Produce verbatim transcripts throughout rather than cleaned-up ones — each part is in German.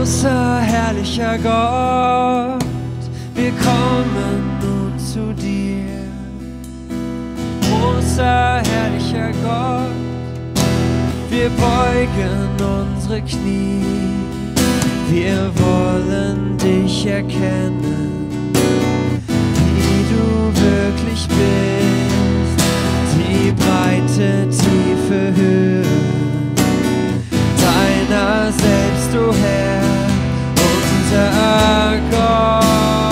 Großer, herrlicher Gott, wir kommen nun zu dir. Großer, herrlicher Gott, wir beugen unsere Knie. Wir wollen dich erkennen, wie du wirklich bist. Die breite, tiefe Höhe deiner selbst, du Herr, unser Gott.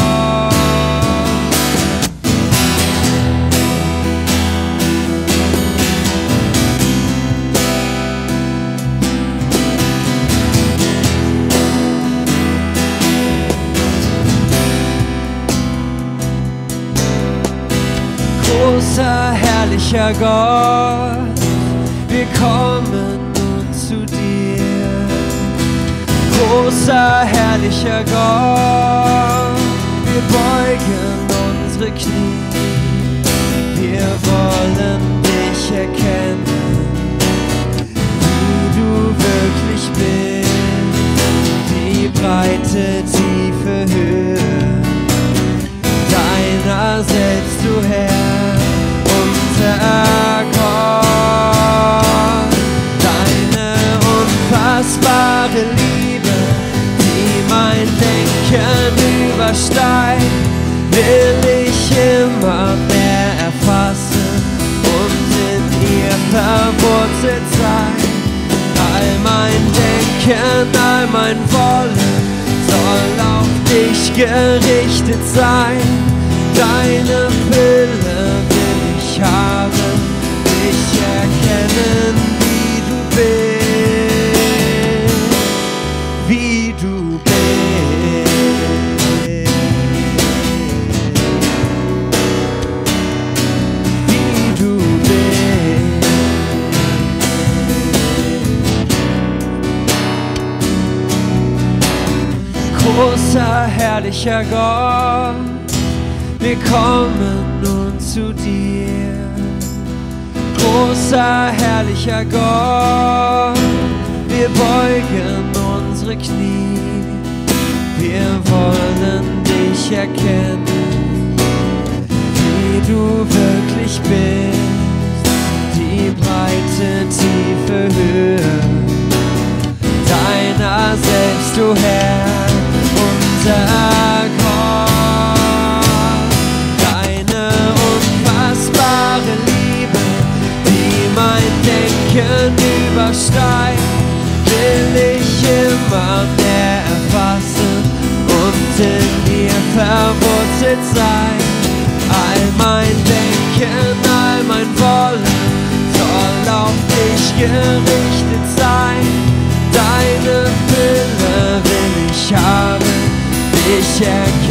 Großer, herrlicher Gott, wir kommen nun zu dir. Großer, herrlicher Gott, wir beugen unsere Knie. Wir wollen dich erkennen, wie du wirklich bist. Die breite, tiefe Höhe deiner selbst, du Herr, unser Gott. Deine unfassbare Liebe, die mein Denken übersteigt, will ich immer mehr erfassen und in ihr verwurzelt sein. All mein Denken, all mein Wollen soll auf dich gerichtet sein. Deine Fülle will ich haben, dich erkennen, wie du bist, wie du bist, wie du bist. Großer, herrlicher Gott, wir kommen nun zu dir. Großer, herrlicher Gott, wir beugen unsere Knie. Wir wollen dich erkennen, wie du wirklich bist. Die breite, tiefe Höhe deiner selbst, du Herr, unser Gott. Denken übersteigt, will ich immer mehr erfassen und in mir verwurzelt sein. All mein Denken, all mein Wollen soll auf dich gerichtet sein. Deine Fülle will ich haben, dich erkennen.